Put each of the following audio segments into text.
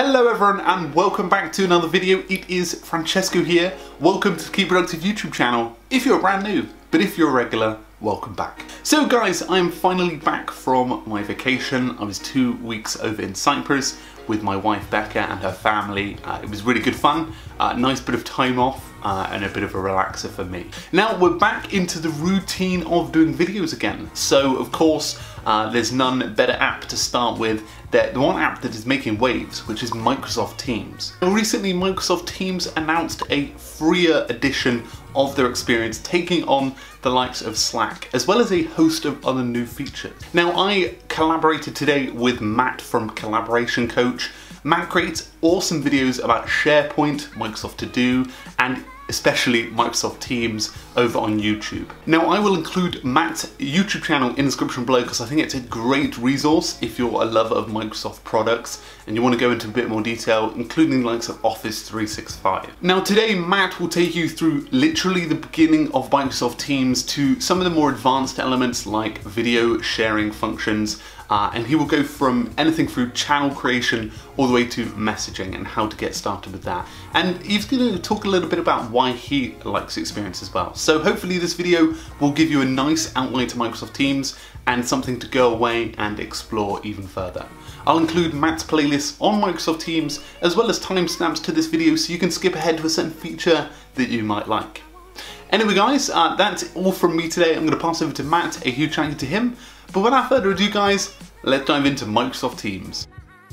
Hello everyone and welcome back to another video. It is Francesco here. Welcome to the Keep Productive YouTube channel if you're brand new, but if you're a regular, welcome back. So guys, I'm finally back from my vacation. I was 2 weeks over in Cyprus with my wife Becca and her family. It was really good fun, nice bit of time off and a bit of a relaxer for me. Now we're back into the routine of doing videos again. So of course, there's none better app to start with. The one app that is making waves, which is Microsoft Teams. Now, recently, Microsoft Teams announced a freer edition of their experience, taking on the likes of Slack, as well as a host of other new features. Now, I collaborated today with Matt from Collaboration Coach. Matt creates awesome videos about SharePoint, Microsoft To Do, and especially Microsoft Teams over on YouTube. Now I will include Matt's YouTube channel in the description below because I think it's a great resource if you're a lover of Microsoft products and you want to go into a bit more detail, including the likes of Office 365. Now today Matt will take you through literally the beginning of Microsoft Teams to some of the more advanced elements like video sharing functions, and he will go from anything through channel creation all the way to messaging and how to get started with that. And he's going to talk a little bit about why he likes the experience as well. So hopefully this video will give you a nice outline to Microsoft Teams and something to go away and explore even further. I'll include Matt's playlist on Microsoft Teams as well as timestamps to this video so you can skip ahead to a certain feature that you might like. Anyway guys, that's all from me today. I'm going to pass over to Matt, a huge thank you to him. But without further ado guys, let's dive into Microsoft Teams.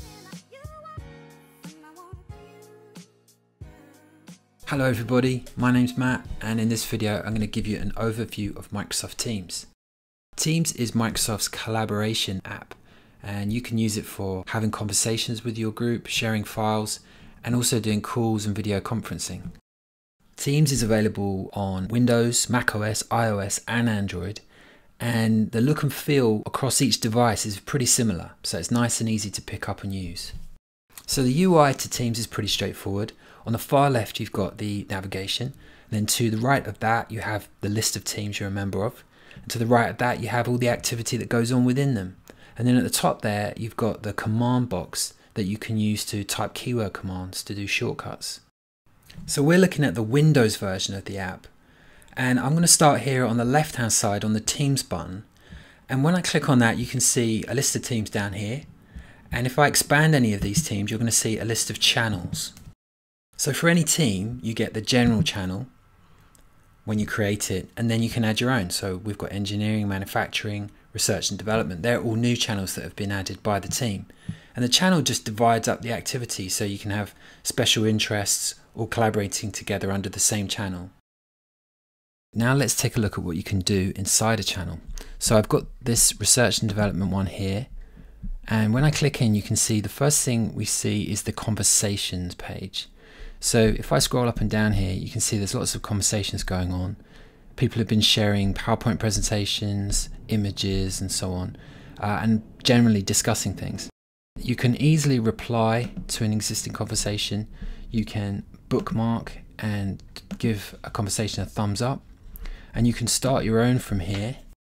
Hello everybody, my name's Matt and in this video I'm going to give you an overview of Microsoft Teams. Teams is Microsoft's collaboration app and you can use it for having conversations with your group, sharing files and also doing calls and video conferencing. Teams is available on Windows, macOS, iOS and Android, and the look and feel across each device is pretty similar, so it's nice and easy to pick up and use. So the UI to Teams is pretty straightforward. On the far left you've got the navigation, and then to the right of that you have the list of teams you're a member of, and to the right of that you have all the activity that goes on within them. And then at the top there you've got the command box that you can use to type keyword commands to do shortcuts. So we're looking at the Windows version of the app. And I'm going to start here on the left hand side on the Teams button, and when I click on that you can see a list of teams down here, and if I expand any of these teams you're going to see a list of channels. So for any team you get the general channel when you create it, and then you can add your own. So we've got engineering, manufacturing, research and development. They're all new channels that have been added by the team, and the channel just divides up the activity so you can have special interests all collaborating together under the same channel. Now let's take a look at what you can do inside a channel. So I've got this research and development one here, and when I click in you can see the first thing we see is the conversations page. So if I scroll up and down here you can see there's lots of conversations going on. People have been sharing PowerPoint presentations, images and so on, and generally discussing things. You can easily reply to an existing conversation. You can bookmark and give a conversation a thumbs up. And you can start your own from here,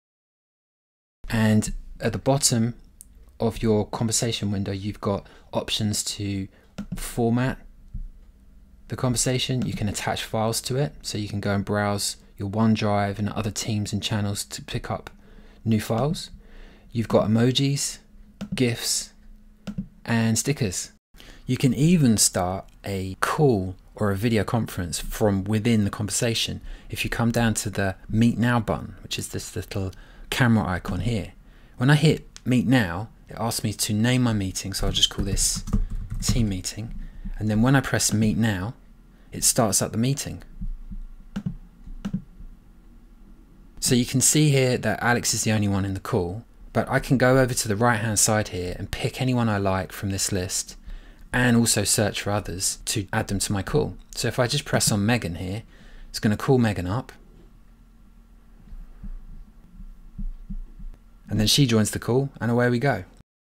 and at the bottom of your conversation window you've got options to format the conversation. You can attach files to it, so you can go and browse your OneDrive and other teams and channels to pick up new files. You've got emojis, GIFs and stickers. You can even start a call or a video conference from within the conversation. If you come down to the Meet Now button, which is this little camera icon here, when I hit Meet Now it asks me to name my meeting, so I'll just call this team meeting, and then when I press Meet Now it starts up the meeting. So you can see here that Alex is the only one in the call, but I can go over to the right hand side here and pick anyone I like from this list and also search for others to add them to my call. So if I just press on Megan here, it's going to call Megan up, and then she joins the call and away we go.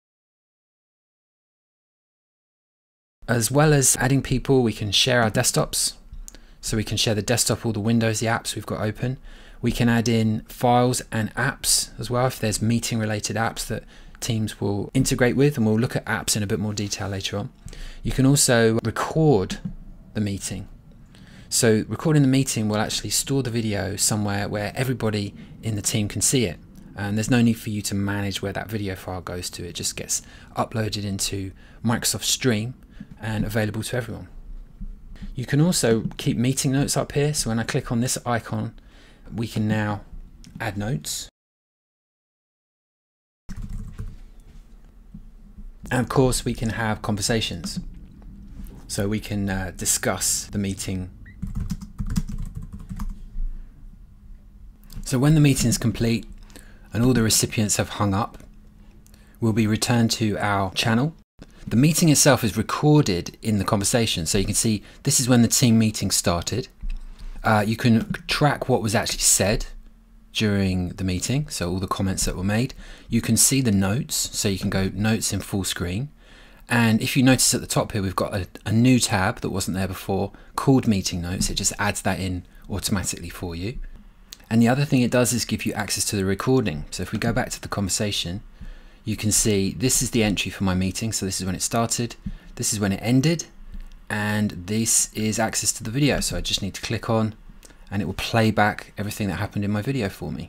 As well as adding people, we can share our desktops. So we can share the desktop, all the windows, the apps we've got open. We can add in files and apps as well if there's meeting related apps that Teams will integrate with, and we'll look at apps in a bit more detail later on. You can also record the meeting. So recording the meeting will actually store the video somewhere where everybody in the team can see it. And there's no need for you to manage where that video file goes to. It just gets uploaded into Microsoft Stream and available to everyone. You can also keep meeting notes up here. So when I click on this icon, we can now add notes. And of course we can have conversations. So we can discuss the meeting. So when the meeting is complete and all the recipients have hung up, we'll be returned to our channel. The meeting itself is recorded in the conversation, so you can see this is when the team meeting started. You can track what was actually said during the meeting, so all the comments that were made. You can see the notes, so you can go notes in full screen. And if you notice at the top here, we've got a new tab that wasn't there before called meeting notes. It just adds that in automatically for you. And the other thing it does is give you access to the recording. So if we go back to the conversation, you can see this is the entry for my meeting. So this is when it started, this is when it ended, and this is access to the video. So I just need to click on and it will play back everything that happened in my video for me.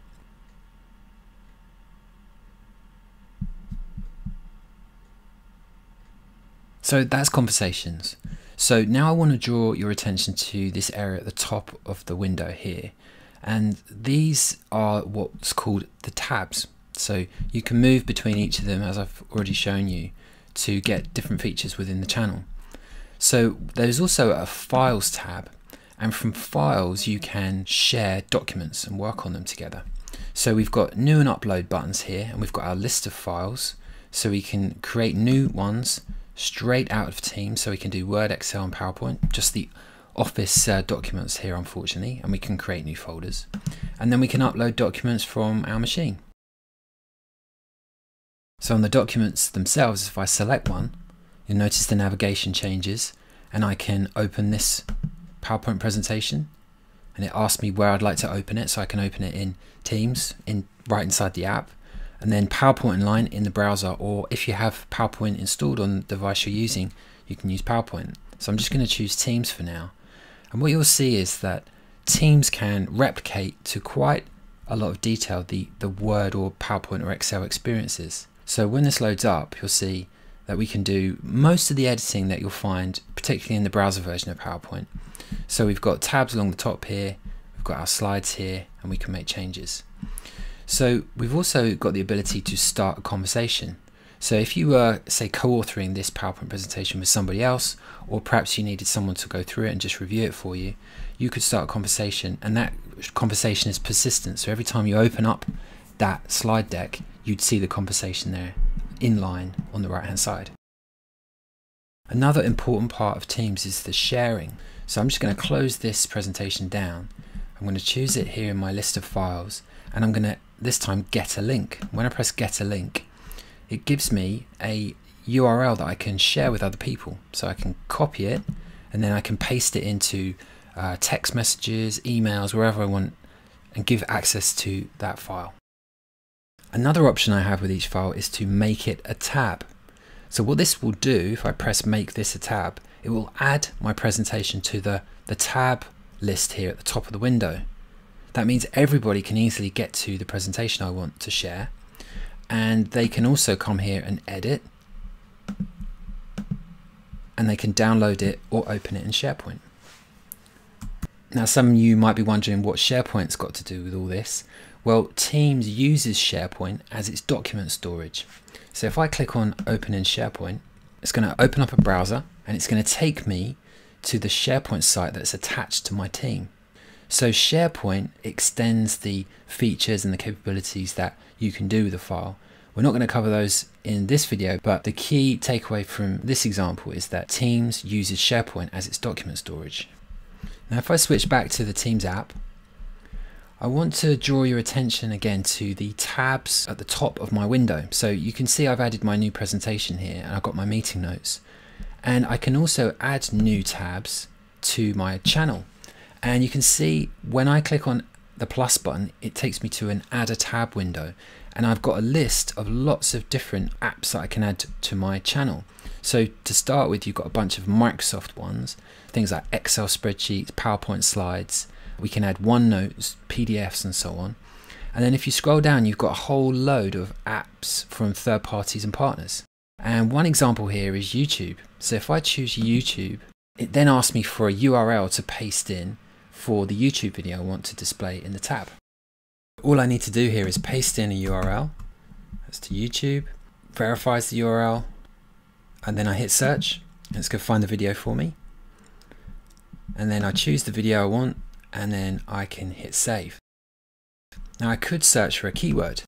So that's conversations. So now I want to draw your attention to this area at the top of the window here. And these are what's called the tabs. So you can move between each of them, as I've already shown you, to get different features within the channel. So there's also a Files tab, and from Files you can share documents and work on them together. So we've got new and upload buttons here, and we've got our list of files, so we can create new ones straight out of Teams. So we can do Word, Excel and PowerPoint, just the Office documents here unfortunately, and we can create new folders, and then we can upload documents from our machine. So on the documents themselves, if I select one, you'll notice the navigation changes, and I can open this PowerPoint presentation, and it asks me where I'd like to open it. So I can open it in Teams, right inside the app, and then PowerPoint Online in the browser, or if you have PowerPoint installed on the device you're using, you can use PowerPoint. So I'm just going to choose Teams for now. And what you'll see is that Teams can replicate to quite a lot of detail the Word or PowerPoint or Excel experiences. So when this loads up, you'll see that we can do most of the editing that you'll find, particularly in the browser version of PowerPoint. So we've got tabs along the top here, we've got our slides here, and we can make changes. So we've also got the ability to start a conversation. So if you were, say, co-authoring this PowerPoint presentation with somebody else, or perhaps you needed someone to go through it and just review it for you, you could start a conversation, and that conversation is persistent. So every time you open up that slide deck, you'd see the conversation there in line on the right hand side. Another important part of Teams is the sharing. So I'm just going to close this presentation down. I'm going to choose it here in my list of files, and I'm going to this time get a link. When I press get a link, it gives me a URL that I can share with other people. So I can copy it, and then I can paste it into text messages, emails, wherever I want, and give access to that file. Another option I have with each file is to make it a tab. So what this will do, if I press make this a tab, it will add my presentation to the tab list here at the top of the window. That means everybody can easily get to the presentation I want to share, and they can also come here and edit, and they can download it or open it in SharePoint. Now some of you might be wondering what SharePoint's got to do with all this. Well, Teams uses SharePoint as its document storage. So if I click on open in SharePoint, it's going to open up a browser, and it's going to take me to the SharePoint site that's attached to my team. So SharePoint extends the features and the capabilities that you can do with a file. We're not going to cover those in this video, but the key takeaway from this example is that Teams uses SharePoint as its document storage. Now if I switch back to the Teams app, I want to draw your attention again to the tabs at the top of my window. So you can see I've added my new presentation here, and I've got my meeting notes. And I can also add new tabs to my channel. And you can see when I click on the plus button, it takes me to an add a tab window, and I've got a list of lots of different apps that I can add to my channel. So to start with, you've got a bunch of Microsoft ones, things like Excel spreadsheets, PowerPoint slides. We can add OneNotes, PDFs and so on. And then if you scroll down, you've got a whole load of apps from third parties and partners. And one example here is YouTube. So if I choose YouTube, it then asks me for a URL to paste in for the YouTube video I want to display in the tab. All I need to do here is paste in a URL. That's to YouTube, verifies the URL, and then I hit search. It's going to find the video for me. And then I choose the video I want, and then I can hit save. Now I could search for a keyword.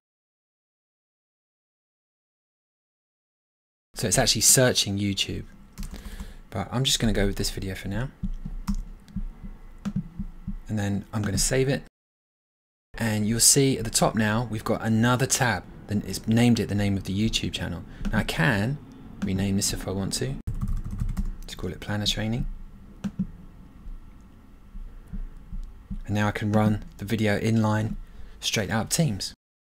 So it's actually searching YouTube. But I'm just going to go with this video for now. And then I'm going to save it. And you'll see at the top now, we've got another tab. Then it's named it the name of the YouTube channel. Now I can rename this if I want to. Let's call it Planner Training. And now I can run the video inline straight out of Teams.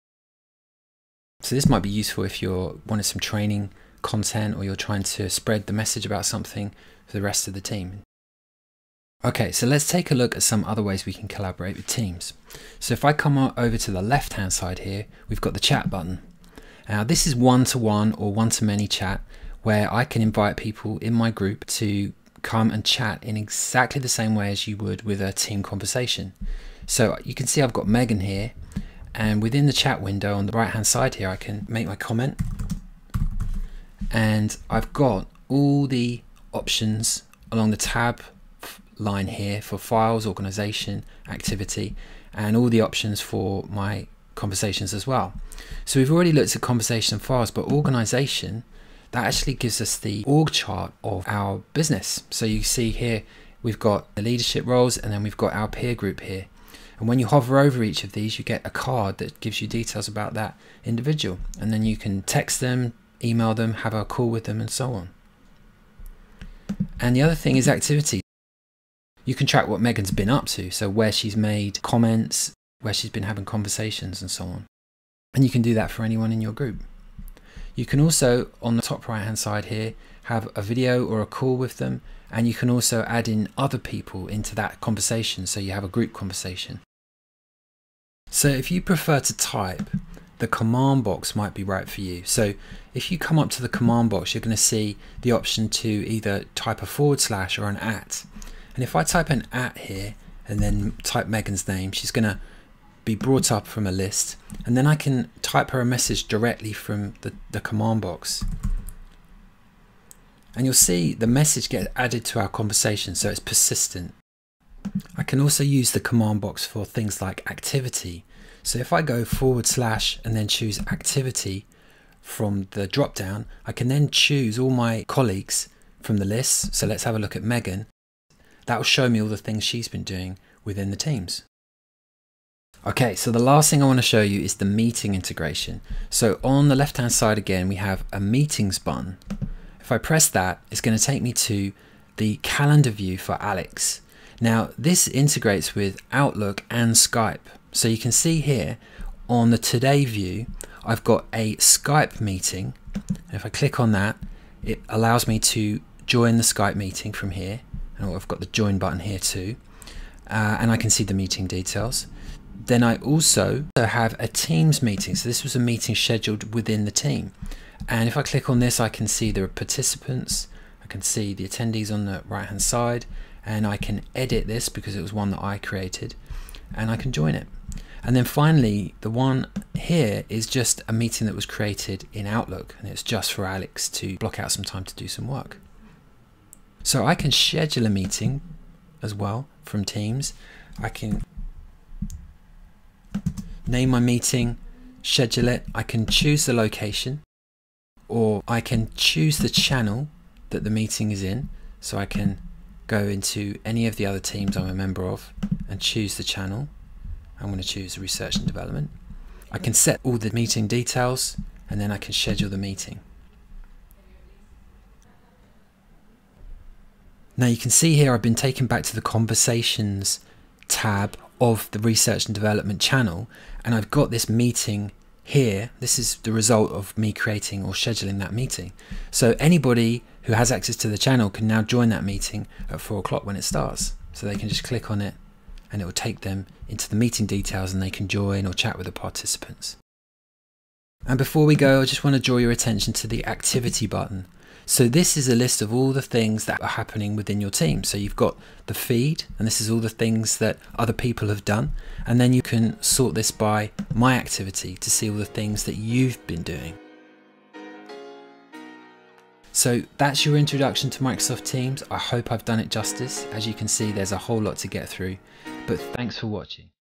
So this might be useful if you're wanting some training content, or you're trying to spread the message about something for the rest of the team. Okay, so let's take a look at some other ways we can collaborate with Teams. So if I come over to the left hand side here, we've got the chat button. Now this is one-to-one or one-to-many chat, where I can invite people in my group to come and chat in exactly the same way as you would with a team conversation. So you can see I've got Megan here, and within the chat window on the right hand side here, I can make my comment, and I've got all the options along the tab line here for files, organization, activity, and all the options for my conversations as well. So we've already looked at conversation files, but organization, that actually gives us the org chart of our business. So you see here, we've got the leadership roles, and then we've got our peer group here. And when you hover over each of these, you get a card that gives you details about that individual. And then you can text them, email them, have a call with them, and so on. And the other thing is activity. You can track what Megan's been up to, so where she's made comments, where she's been having conversations, and so on. And you can do that for anyone in your group. You can also, on the top right hand side here, have a video or a call with them, and you can also add in other people into that conversation, so you have a group conversation. So if you prefer to type, the command box might be right for you. So if you come up to the command box, you're going to see the option to either type a / or an @ and if I type an @ here and then type Megan's name, she's going to be brought up from a list, and then I can type her a message directly from the command box, and you'll see the message get added to our conversation, so it's persistent. I can also use the command box for things like activity. So if I go / and then choose activity from the drop down, I can then choose all my colleagues from the list. So let's have a look at Megan. That will show me all the things she's been doing within the teams. Okay, so the last thing I want to show you is the meeting integration. So on the left hand side again, we have a meetings button. If I press that, it's going to take me to the calendar view for Alex. Now this integrates with Outlook and Skype. So you can see here on the today view, I've got a Skype meeting. And if I click on that, it allows me to join the Skype meeting from here. And I've got the join button here too. And I can see the meeting details. Then I also have a Teams meeting. So this was a meeting scheduled within the team. And if I click on this, I can see the participants. I can see the attendees on the right hand side. And I can edit this because it was one that I created. And I can join it. And then finally, the one here is just a meeting that was created in Outlook. And it's just for Alex to block out some time to do some work. So I can schedule a meeting as well from Teams. I can name my meeting, schedule it. I can choose the location, or I can choose the channel that the meeting is in. So I can go into any of the other teams I'm a member of and choose the channel. I'm going to choose research and development. I can set all the meeting details, and then I can schedule the meeting. Now you can see here I've been taken back to the conversations tab of the research and development channel, and I've got this meeting here. This is the result of me creating or scheduling that meeting. So anybody who has access to the channel can now join that meeting at 4 o'clock when it starts. So they can just click on it and it will take them into the meeting details and they can join or chat with the participants. And before we go, I just want to draw your attention to the activity button. So this is a list of all the things that are happening within your team. So you've got the feed, and this is all the things that other people have done. And then you can sort this by my activity to see all the things that you've been doing. So that's your introduction to Microsoft Teams. I hope I've done it justice. As you can see, there's a whole lot to get through, but thanks for watching.